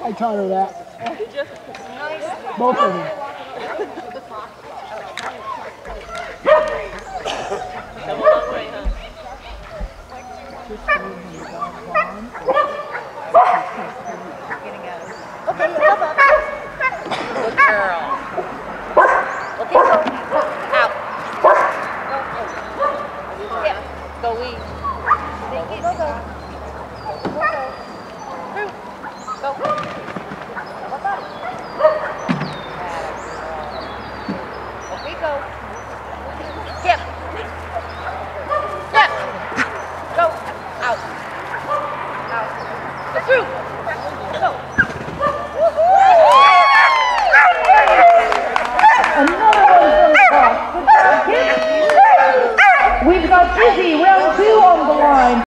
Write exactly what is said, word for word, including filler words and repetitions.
I taught her that. Nice. Both of them. Come a long way, huh? Okay, come up. Good girl. Okay, go. Out. Yeah. Go eat. Go, go, go. Go, go. Through. Go. Come up. Okay, go. Kipp. Kipp. Go. Out. Out. Go through.